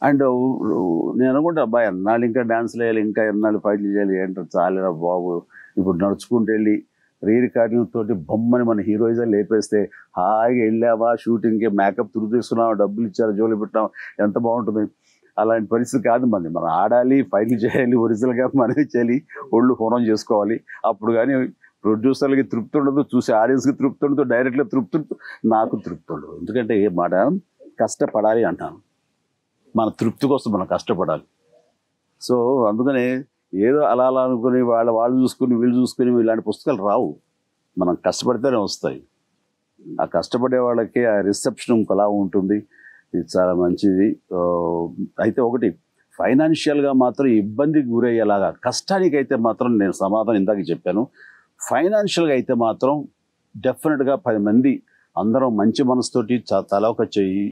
And నేను అనుకుంటా అబ్బా ఎన్నాళ్ళు ఇంకా డాన్స్లు వేయాలి, ఇంకా ఎన్నాళ్ళు ఫైట్లు చేయాలి, ఏంటో చాలేరా బాబు. ఇప్పుడు నడుచుకుంటూ వెళ్ళి రికార్డింగ్ తోటి బొమ్మని మన హీరోయిజం లేపేస్తే హాయిగా వెళ్ళావా షూటింగ్కి, మేకప్ తురు తీసుకున్నావా, డబ్బులు ఇచ్చారు, జోలి పెట్టాం, ఎంత బాగుంటుంది. అలాంటి పరిస్థితి కాదు మంది. మనం ఆడాలి, ఫైట్లు చేయాలి, ఒరిజినల్గా మనమే చేయాలి, ఒళ్ళు హోనం చేసుకోవాలి. అప్పుడు కానీ ప్రొడ్యూసర్లకి తృప్తి ఉండదు, చూసే ఆడియన్స్కి తృప్తి ఉండదు, డైరెక్ట్గా తృప్తి ఉండదు, నాకు తృప్తి ఉండదు. ఎందుకంటే ఏ మాట కష్టపడాలి అంటాను. మన తృప్తి కోసం మనం కష్టపడాలి. సో అందుకనే ఏదో అలా అలా అనుకుని వాళ్ళు చూసుకుని వీళ్ళు చూసుకుని ఇలాంటి పుస్తకాలు రావు. మనం కష్టపడితేనే వస్తాయి. ఆ కష్టపడే వాళ్ళకి ఆ రిసెప్షన్ ఇంకోలా ఉంటుంది. ఇది చాలా మంచిది. అయితే ఒకటి ఫైనాన్షియల్గా మాత్రం ఇబ్బందికి గురయ్యేలాగా, కష్టానికి అయితే మాత్రం నేను సమాధానం ఇందాక చెప్పాను. ఫైనాన్షియల్గా అయితే మాత్రం డెఫినెట్గా 10 మంది అందరం మంచి మనసుతోటి తల ఒక చెయ్యి